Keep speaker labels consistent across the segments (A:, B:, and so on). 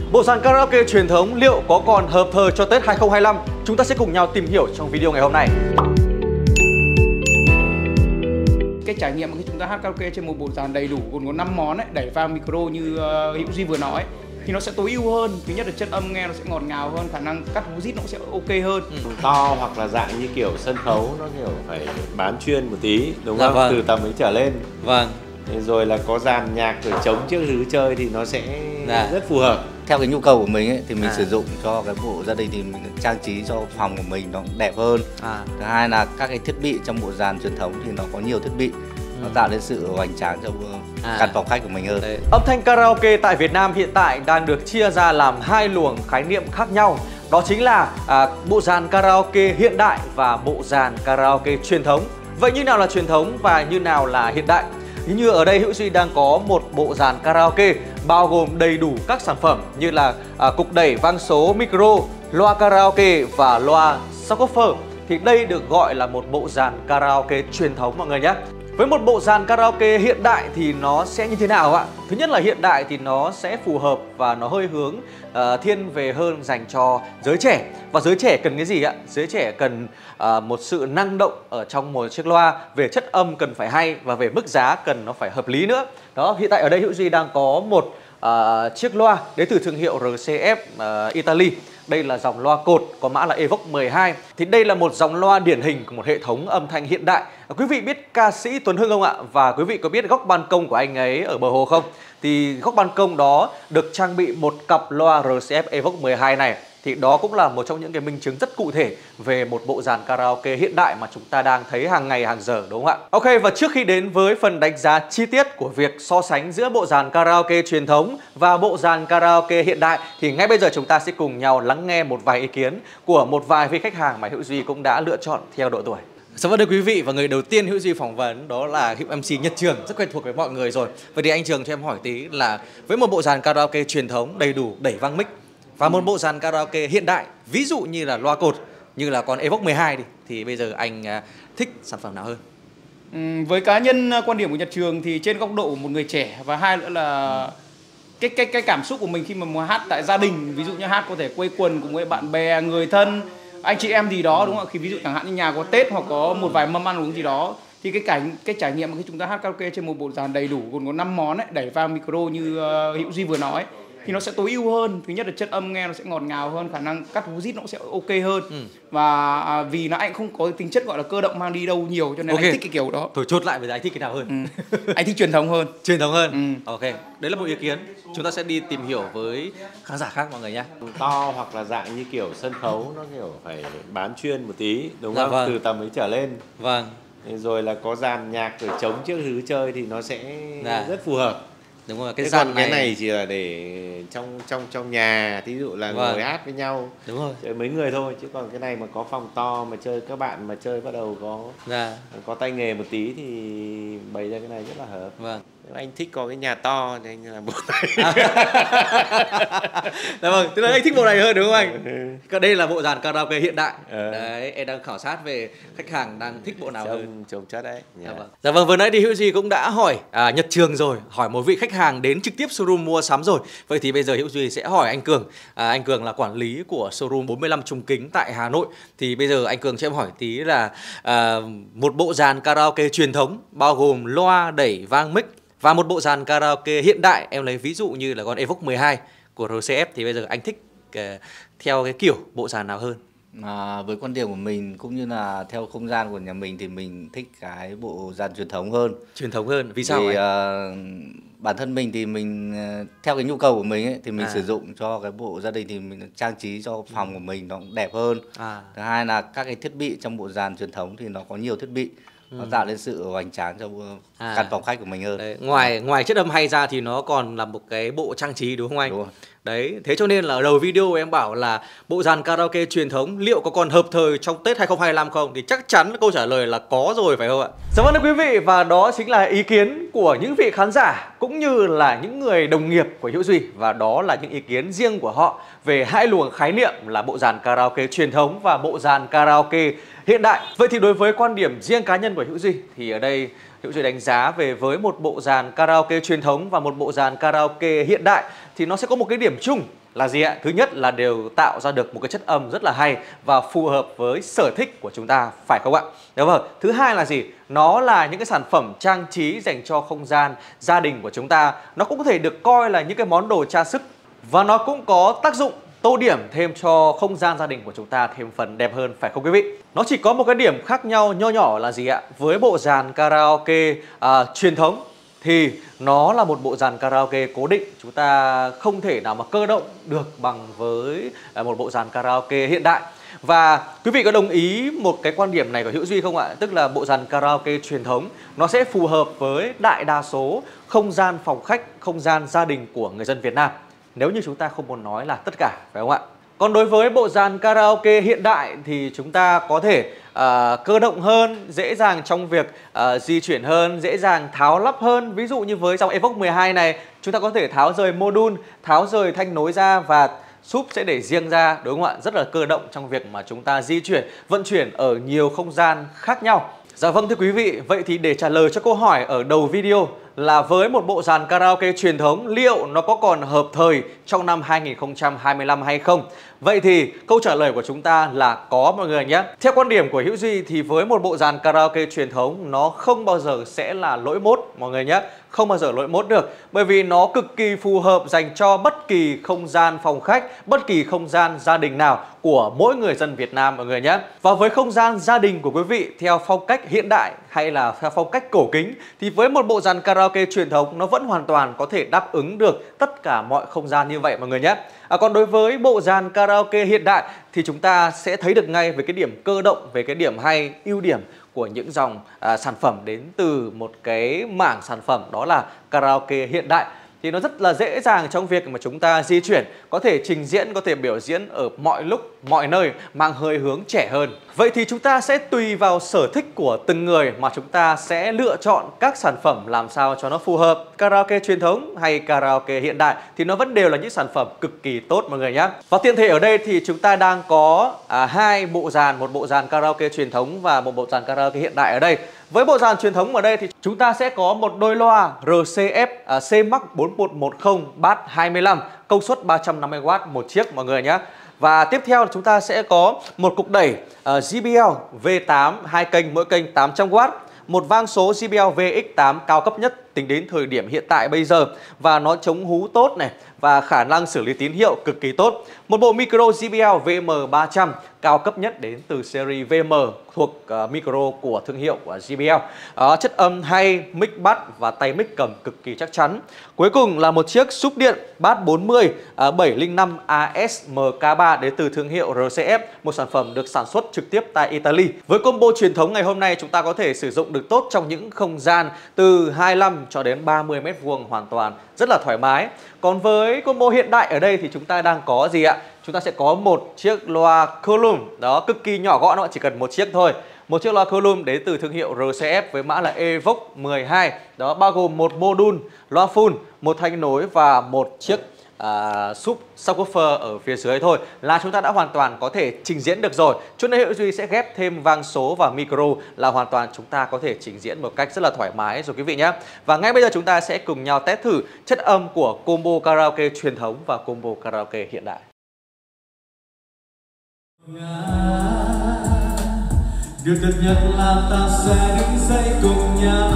A: Bộ dàn karaoke truyền thống liệu có còn hợp thời cho Tết 2025? Chúng ta sẽ cùng nhau tìm hiểu trong video ngày hôm nay.
B: Cái trải nghiệm khi chúng ta hát karaoke trên một bộ dàn đầy đủ gồm có 5 món ấy, đẩy vào micro như Hữu Duy vừa nói thì nó sẽ tối ưu hơn. Thứ nhất là chất âm nghe nó sẽ ngọt ngào hơn, khả năng cắt hú rít nó sẽ ok hơn.
C: To hoặc là dạng như kiểu sân khấu nó kiểu phải bán chuyên một tí, đúng không?
A: Vâng.
C: Từ tầm ấy trở lên.
A: Vâng.
C: Rồi là có dàn nhạc rồi trống trước thứ chơi thì nó sẽ rất phù hợp.
D: Theo cái nhu cầu của mình ấy, thì mình sử dụng cho cái bộ gia đình thì mình trang trí cho phòng của mình nó cũng đẹp hơn. Thứ hai là các cái thiết bị trong bộ dàn truyền thống thì nó có nhiều thiết bị, nó tạo nên sự hoành tráng cho căn phòng khách của mình hơn.
A: Âm thanh karaoke tại Việt Nam hiện tại đang được chia ra làm hai luồng khái niệm khác nhau. Đó chính là bộ dàn karaoke hiện đại và bộ dàn karaoke truyền thống. Vậy như nào là truyền thống và như nào là hiện đại? Như ở đây Hữu Duy đang có một bộ dàn karaoke bao gồm đầy đủ các sản phẩm như là cục đẩy vang số micro, loa karaoke và loa subwoofer. Thì đây được gọi là một bộ dàn karaoke truyền thống mọi người nhé. Với một bộ dàn karaoke hiện đại thì nó sẽ như thế nào ạ? Thứ nhất là hiện đại thì nó sẽ phù hợp và nó hơi hướng thiên về hơn dành cho giới trẻ. Và giới trẻ cần cái gì ạ? Giới trẻ cần một sự năng động ở trong một chiếc loa, về chất âm cần phải hay và về mức giá cần nó phải hợp lý nữa. Đó, hiện tại ở đây Hữu Duy đang có một chiếc loa đến từ thương hiệu RCF Italy. Đây là dòng loa cột có mã là Evox 12. Thì đây là một dòng loa điển hình của một hệ thống âm thanh hiện đại. Quý vị biết ca sĩ Tuấn Hưng không ạ? Và quý vị có biết góc ban công của anh ấy ở bờ hồ không? Thì góc ban công đó được trang bị một cặp loa RCF Evox 12 này. Thì đó cũng là một trong những cái minh chứng rất cụ thể về một bộ dàn karaoke hiện đại mà chúng ta đang thấy hàng ngày hàng giờ, đúng không ạ? Ok, và trước khi đến với phần đánh giá chi tiết của việc so sánh giữa bộ dàn karaoke truyền thống và bộ dàn karaoke hiện đại thì ngay bây giờ chúng ta sẽ cùng nhau lắng nghe một vài ý kiến của một vài vị khách hàng mà Hữu Duy cũng đã lựa chọn theo độ tuổi. Xin mời quý vị, và người đầu tiên Hữu Duy phỏng vấn đó là Hữu MC Nhật Trường, rất quen thuộc với mọi người rồi. Vậy thì anh Trường cho em hỏi tí là với một bộ dàn karaoke truyền thống đầy đủ đẩy vang mic và một bộ dàn karaoke hiện đại, ví dụ như là loa cột, như là con Evox 12 đi, thì bây giờ anh thích sản phẩm nào hơn?
B: Với cá nhân quan điểm của Nhật Trường thì trên góc độ của một người trẻ, và hai nữa là cái cảm xúc của mình khi mà muốn hát tại gia đình, ví dụ như hát có thể quây quần cùng với bạn bè, người thân, anh chị em gì đó, đúng không ạ? Khi ví dụ chẳng hạn như nhà có Tết hoặc có một vài mâm ăn uống gì đó, thì cái trải nghiệm khi chúng ta hát karaoke trên một bộ dàn đầy đủ gồm có 5 món ấy, đẩy vào micro như Hữu Duy vừa nói thì nó sẽ tối ưu hơn. Thứ nhất là chất âm nghe nó sẽ ngọt ngào hơn, khả năng cắt hú rít nó sẽ ok hơn. Và vì nó anh không có tính chất gọi là cơ động mang đi đâu nhiều, cho nên anh thích cái kiểu đó.
A: Thôi chốt lại bây giờ anh thích cái nào hơn?
B: Anh thích truyền thống hơn.
A: Truyền thống hơn. Ok, đấy là một ý kiến. Chúng ta sẽ đi tìm hiểu với khán giả khác mọi người nhé.
C: To hoặc là dạng như kiểu sân khấu nó kiểu phải bán chuyên một tí, đúng không?
A: Vâng.
C: Từ tầm ấy trở lên.
A: Vâng.
C: Rồi là có dàn nhạc rồi trống trước thứ chơi thì nó sẽ rất phù hợp.
A: Đúng rồi,
C: cái dàn cái này chỉ là để trong nhà, thí dụ là ngồi hát với nhau,
A: đúng rồi,
C: chơi mấy người thôi, chứ còn cái này mà có phòng to mà chơi các bạn mà chơi bắt đầu có tay nghề một tí thì bày ra cái này rất là hợp.
A: Vâng.
C: Nếu anh thích có cái nhà to thì anh làm bộ này.
A: Vâng, tức là anh thích bộ này hơn đúng không anh? Đây là bộ dàn karaoke hiện đại. Đấy, em đang khảo sát về khách hàng đang thích bộ nào hơn.
C: Trông chất đấy.
A: Dạ vâng, vừa nãy thì Hữu Duy cũng đã hỏi Nhật Trường rồi, hỏi một vị khách hàng đến trực tiếp showroom mua sắm rồi. Vậy thì bây giờ Hữu Duy sẽ hỏi anh Cường. Anh Cường là quản lý của showroom 45 Trung Kính tại Hà Nội. Thì bây giờ anh Cường cho em hỏi tí là một bộ dàn karaoke truyền thống bao gồm loa đẩy vang mic và một bộ dàn karaoke hiện đại, em lấy ví dụ như là con Evox 12 của RCF, thì bây giờ anh thích theo cái kiểu bộ dàn nào hơn?
D: Với quan điểm của mình cũng như là theo không gian của nhà mình thì mình thích cái bộ dàn truyền thống hơn.
A: Truyền thống hơn, vì sao anh?
D: Bản thân mình thì mình theo cái nhu cầu của mình ấy, thì mình sử dụng cho cái bộ gia đình thì mình trang trí cho phòng của mình nó cũng đẹp hơn. Thứ hai là các cái thiết bị trong bộ dàn truyền thống thì nó có nhiều thiết bị, nó tạo nên sự hoành tráng cho căn phòng khách của mình hơn.
A: Đấy, ngoài chất âm hay ra thì nó còn là một cái bộ trang trí đúng không anh?
D: Đúng rồi.
A: Đấy, thế cho nên là ở đầu video em bảo là bộ dàn karaoke truyền thống liệu có còn hợp thời trong Tết 2025 không? Thì chắc chắn câu trả lời là có rồi phải không ạ? Dạ vâng quý vị, và đó chính là ý kiến của những vị khán giả cũng như là những người đồng nghiệp của Hữu Duy. Và đó là những ý kiến riêng của họ về hai luồng khái niệm là bộ dàn karaoke truyền thống và bộ dàn karaoke hiện đại. Vậy thì đối với quan điểm riêng cá nhân của Hữu Duy thì ở đây Hữu Duy đánh giá về với một bộ dàn karaoke truyền thống và một bộ dàn karaoke hiện đại thì nó sẽ có một cái điểm chung là gì ạ? Thứ nhất là đều tạo ra được một cái chất âm rất là hay và phù hợp với sở thích của chúng ta, phải không ạ? Đúng không? Thứ hai là gì? Nó là những cái sản phẩm trang trí dành cho không gian gia đình của chúng ta. Nó cũng có thể được coi là những cái món đồ trang sức và nó cũng có tác dụng tô điểm thêm cho không gian gia đình của chúng ta thêm phần đẹp hơn, phải không quý vị? Nó chỉ có một cái điểm khác nhau nho nhỏ là gì ạ? Với bộ dàn karaoke truyền thống thì nó là một bộ dàn karaoke cố định. Chúng ta không thể nào mà cơ động được bằng với một bộ dàn karaoke hiện đại. Và quý vị có đồng ý một cái quan điểm này của Hữu Duy không ạ? Tức là bộ dàn karaoke truyền thống nó sẽ phù hợp với đại đa số không gian phòng khách, không gian gia đình của người dân Việt Nam. Nếu như chúng ta không muốn nói là tất cả, phải không ạ? Còn đối với bộ dàn karaoke hiện đại thì chúng ta có thể cơ động hơn, dễ dàng trong việc di chuyển hơn, dễ dàng tháo lắp hơn. Ví dụ như với dòng Evoque 12 này, chúng ta có thể tháo rời module, tháo rời thanh nối ra và súp sẽ để riêng ra, đúng không ạ? Rất là cơ động trong việc mà chúng ta di chuyển, vận chuyển ở nhiều không gian khác nhau. Dạ vâng thưa quý vị, vậy thì để trả lời cho câu hỏi ở đầu video là với một bộ dàn karaoke truyền thống liệu nó có còn hợp thời trong năm 2025 hay không? Vậy thì câu trả lời của chúng ta là có mọi người nhé. Theo quan điểm của Hữu Duy thì với một bộ dàn karaoke truyền thống nó không bao giờ sẽ là lỗi mốt mọi người nhé. Không bao giờ lỗi mốt được. Bởi vì nó cực kỳ phù hợp dành cho bất kỳ không gian phòng khách, bất kỳ không gian gia đình nào của mỗi người dân Việt Nam mọi người nhé. Và với không gian gia đình của quý vị theo phong cách hiện đại hay là theo phong cách cổ kính thì với một bộ dàn karaoke truyền thống nó vẫn hoàn toàn có thể đáp ứng được tất cả mọi không gian như vậy mọi người nhé. Còn đối với bộ dàn karaoke hiện đại thì chúng ta sẽ thấy được ngay về cái điểm cơ động, về cái điểm hay, ưu điểm của những dòng sản phẩm đến từ một cái mảng sản phẩm đó là karaoke hiện đại. Thì nó rất là dễ dàng trong việc mà chúng ta di chuyển, có thể trình diễn, có thể biểu diễn ở mọi lúc, mọi nơi, mang hơi hướng trẻ hơn. Vậy thì chúng ta sẽ tùy vào sở thích của từng người mà chúng ta sẽ lựa chọn các sản phẩm làm sao cho nó phù hợp. Karaoke truyền thống hay karaoke hiện đại thì nó vẫn đều là những sản phẩm cực kỳ tốt mọi người nhé. Và tiện thể ở đây thì chúng ta đang có hai bộ dàn, một bộ dàn karaoke truyền thống và một bộ dàn karaoke hiện đại ở đây. Với bộ dàn truyền thống ở đây thì chúng ta sẽ có một đôi loa RCF CMax 4110 bass 25, công suất 350W một chiếc mọi người nhé. Và tiếp theo chúng ta sẽ có một cục đẩy JBL V8 hai kênh, mỗi kênh 800W, một vang số JBL VX8 cao cấp nhất tính đến thời điểm hiện tại bây giờ và nó chống hú tốt này và khả năng xử lý tín hiệu cực kỳ tốt. Một bộ micro JBL VM300 cao cấp nhất đến từ series VM thuộc micro của thương hiệu của JBL. Chất âm hay, mic bass và tay mic cầm cực kỳ chắc chắn. Cuối cùng là một chiếc súp điện bass 40 705 ASMK3 đến từ thương hiệu RCF, một sản phẩm được sản xuất trực tiếp tại Italy. Với combo truyền thống ngày hôm nay chúng ta có thể sử dụng được tốt trong những không gian từ 25 cho đến 30 m² hoàn toàn rất là thoải mái. Còn với combo hiện đại ở đây thì chúng ta đang có gì ạ? Chúng ta sẽ có một chiếc loa column đó cực kỳ nhỏ gọn, chỉ cần một chiếc thôi. Một chiếc loa column đến từ thương hiệu RCF với mã là Evoque 12. Đó bao gồm một module loa full, một thanh nối và một chiếc sub subwoofer ở phía dưới thôi là chúng ta đã hoàn toàn có thể trình diễn được rồi. Cho nên Hữu Duy sẽ ghép thêm vang số và micro là hoàn toàn chúng ta có thể trình diễn một cách rất là thoải mái rồi quý vị nhé. Và ngay bây giờ chúng ta sẽ cùng nhau test thử chất âm của combo karaoke truyền thống và combo karaoke hiện đại.
E: Điều tuyệt nhất là ta sẽ đứng dậy cùng nhau.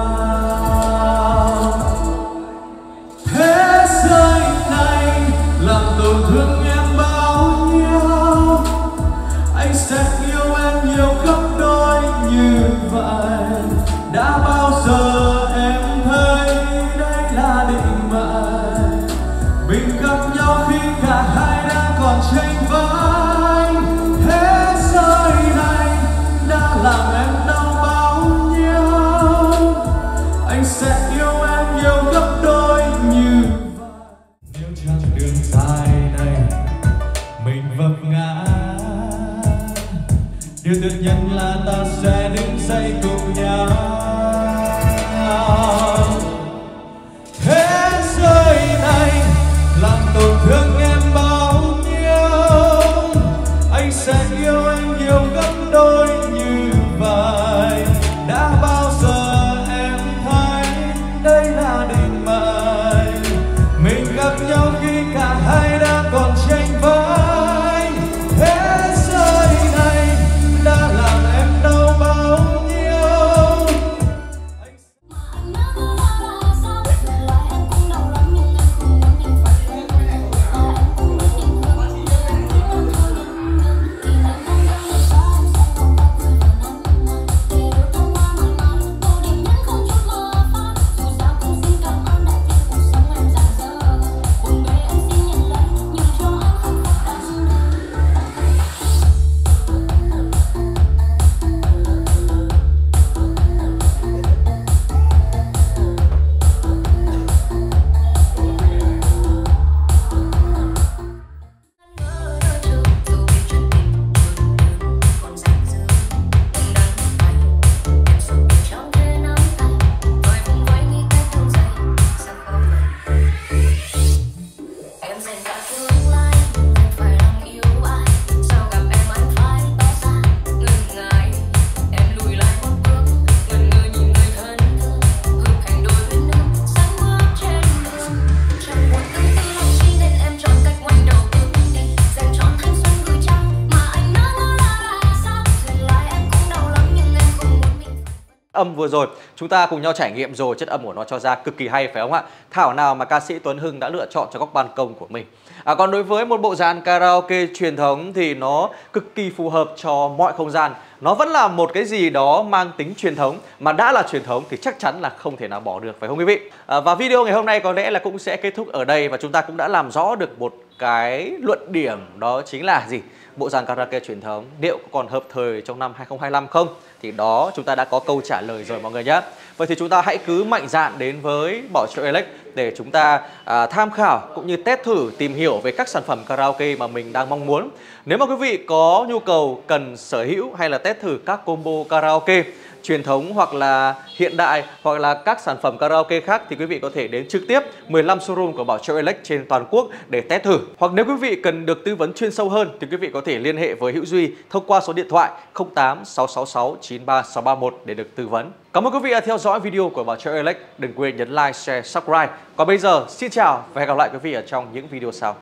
E: Thế giới này làm tổn thương em bao nhiêu, anh sẽ yêu em nhiều gấp đôi như vậy. Đã bao giờ em thấy đây là định mệnh, mình gặp nhau khi cả hai đang còn chênh vênh. Thế giới này đã làm em đau bao nhiêu, anh sẽ yêu em nhiều gấp đôi như vậy. Nếu chặng đường dài này mình vấp ngã, điều tuyệt nhất là ta sẽ đứng dậy cùng nhau. Thế giới này làm tổn thương em bao nhiêu, anh sẽ yêu em nhiều gấp đôi như vậy. Đã bao giờ
A: Âm vừa rồi chúng ta cùng nhau trải nghiệm rồi, chất âm của nó cho ra cực kỳ hay phải không ạ? Thảo nào mà ca sĩ Tuấn Hưng đã lựa chọn cho góc ban công của mình. Còn đối với một bộ dàn karaoke truyền thống thì nó cực kỳ phù hợp cho mọi không gian. Nó vẫn là một cái gì đó mang tính truyền thống, mà đã là truyền thống thì chắc chắn là không thể nào bỏ được, phải không quý vị? Và video ngày hôm nay có lẽ là cũng sẽ kết thúc ở đây, và chúng ta cũng đã làm rõ được một cái luận điểm, đó chính là gì? Bộ dàn karaoke truyền thống liệu còn hợp thời trong năm 2025 không? Thì đó chúng ta đã có câu trả lời rồi mọi người nhé. Vậy thì chúng ta hãy cứ mạnh dạn đến với Bảo Trợ Elect để chúng ta tham khảo cũng như test thử, tìm hiểu về các sản phẩm karaoke mà mình đang mong muốn. Nếu mà quý vị có nhu cầu cần sở hữu hay là test thử các combo karaoke truyền thống hoặc là hiện đại hoặc là các sản phẩm karaoke khác thì quý vị có thể đến trực tiếp 15 showroom của Bảo Trợ Elect trên toàn quốc để test thử. Hoặc nếu quý vị cần được tư vấn chuyên sâu hơn thì quý vị có thể liên hệ với Hữu Duy thông qua số điện thoại 08 666 93 631 để được tư vấn. Cảm ơn quý vị đã theo dõi video của Bảo Trợ Elect. Đừng quên nhấn like, share, subscribe. Còn bây giờ xin chào và hẹn gặp lại quý vị ở trong những video sau.